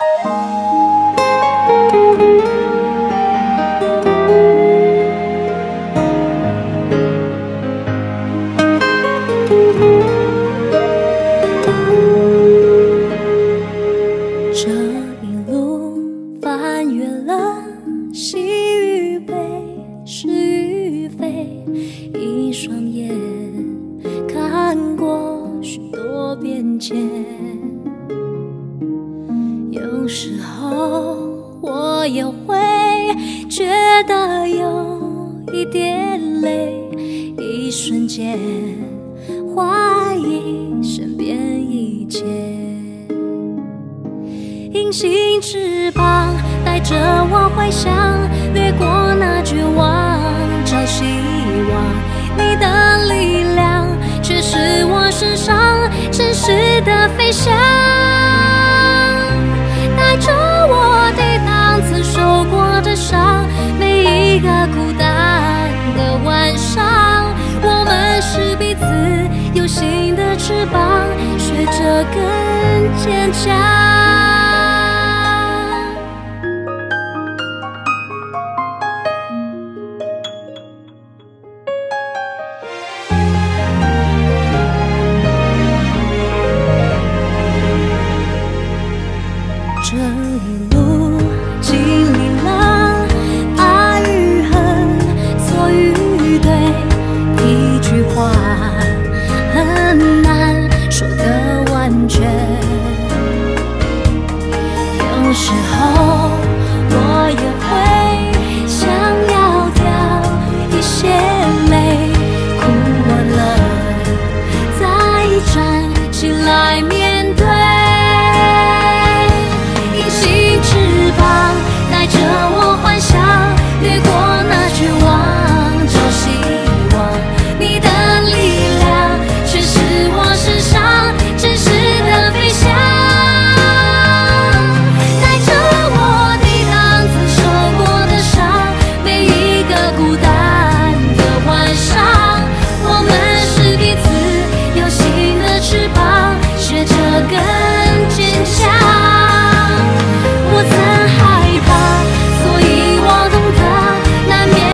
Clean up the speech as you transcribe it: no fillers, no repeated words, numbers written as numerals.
这一路翻越了喜与悲，是与非，一双眼看过许多变迁。有时候我也会觉得有一点累，一瞬间怀疑身边一切。隐形翅膀带着我回响，掠过那绝望，找希望。你的力量却是我身上真实的飞翔，带着我抵挡曾受过的伤。每一个孤单的晚上，我们是彼此有形的翅膀，学着更坚强。这一路经历了爱与恨，错与对，一句话很难说得完全。有时候我也会想要掉一些泪，哭完了再站起来面对。带着我幻想，掠过那绝望，找希望。你的力量却是我身上真实的飞翔，带着我抵挡曾受过的伤。每一个孤单的晚上，我们是彼此有形的翅膀，学着更